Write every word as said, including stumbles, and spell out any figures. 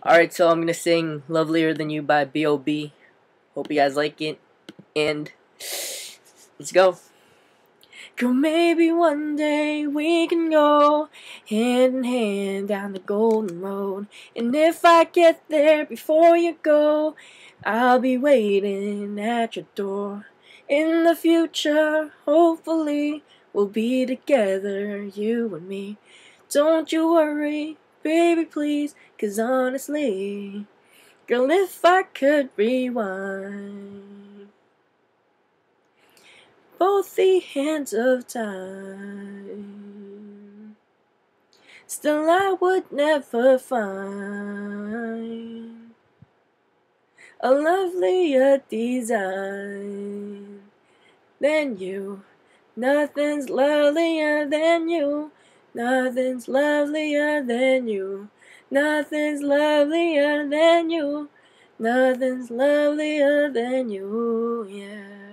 Alright, so I'm gonna sing Lovelier Than You by B O B Hope you guys like it. And let's go. Girl, maybe one day we can go hand in hand down the golden road. And if I get there before you go, I'll be waiting at your door. In the future, hopefully, we'll be together, you and me. Don't you worry, baby, please, 'cause honestly, girl, if I could rewind both the hands of time, still I would never find a lovelier design than you. Nothing's lovelier than you. Nothing's lovelier than you. Nothing's lovelier than you. Nothing's lovelier than you, yeah.